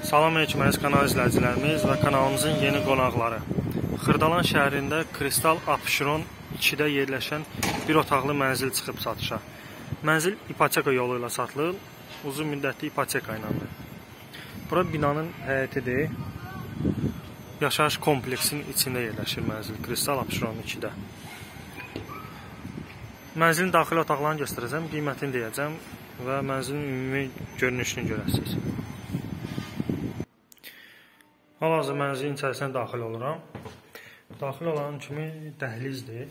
Salam aleyküm əziz kanal izləyicilərimiz və kanalımızın yeni qonaqları. Xırdalan şəhərində Kristal Apşeron 2-də yerləşən bir otaqlı mənzil çıxıb satışa. Mənzil ipoteka yolu ilə satılır, uzun müddətli ipoteka ilə. Bura binanın həyətidir. Yaşayış kompleksinin içində yerləşir mənzil Kristal Apşeron 2-də. Mənzilin daxili otaqlarını göstərəcəm, qiymətini deyəcəm və mənzilin ümumi görünüşünü görəsiniz. Hal-hazırda mənzilin içərisinə daxil oluram. Daxil olan kimi dəhlizdir.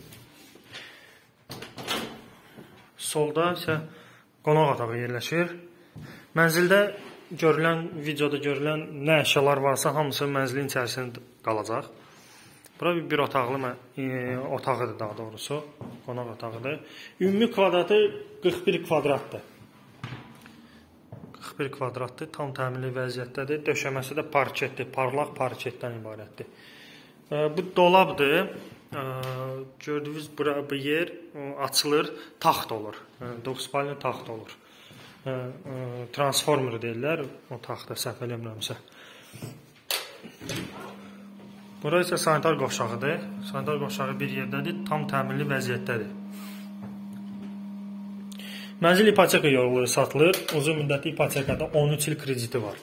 Solda isə qonaq otağı yerləşir. Mənzildə videoda görülən nə əşyalar varsa hamısı mənzilin içərisində qalacaq. Bura bir otaqlı otağıdır daha doğrusu. Qonaq otağıdır. Ümumi kvadratı 41 kvadratdır. 41 kvadratdır, tam təmirli vəziyyətdədir. Döşəməsi də parketdir, parlaq parketdən ibarətdir. Bu dolabdır. Gördüyünüz bu yer açılır, taxt olur. 9 palli taxt olur. Transformer deyirlər o taxta, səhv eləmirəmsə. Bura isə sanitar qovşağıdır. Sanitar qovşağı bir yerdədir, tam təmirli vəziyyətdədir. Mənzil ipoteka yolu satılır. Uzun müddətli ipotekada 13 il krediti var.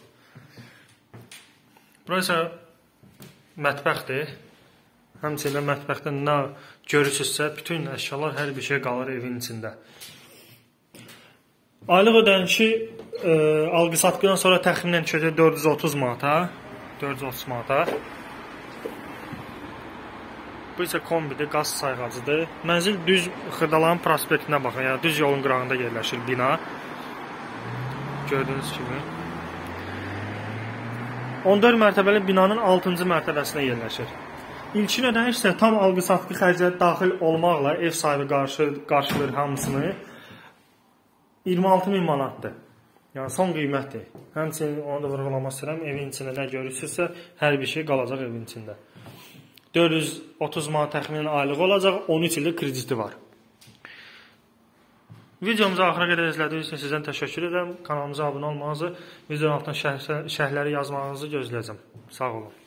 Burası mətbəxdir. Həmçində mətbəxdə nə görürsünüzsə, bütün əşyalar, hər bir şey qalır evin içində. Aylıq ödənişi alqı-satqıdan sonra təxminən düşəcək 430 manata. 430 manata. Bu isə kombidir, qaz sayğacıdır. Mənzil düz Xırdalan prospektinə baxın, yəni düz yolun qırağında yerləşir bina. Gördüyünüz kimi. 14 mərtəbəli binanın 6-cı mərtəbəsinə yerləşir. İlkin ödəniş isə tam alqı-satqı xərcləri daxil olmaqla ev sahibi qarşılayır hamısını. 26.000 manatdır. Yəni son qiymətdir. Həmçinin onu da vurğulamaq istəyirəm. Evin içində nə görürsünüzsə, hər bir şey qalacaq evin içində. 430 manat təxminən aylıq olacaq, 13 ildə krediti var. Videomuzu axıra qədər izlədiyiniz üçün sizdən təşəkkür edirəm. Kanalımıza abunə olmanızı, videonun altına şərhləri yazmağınızı gözləyəcəm. Sağ olun.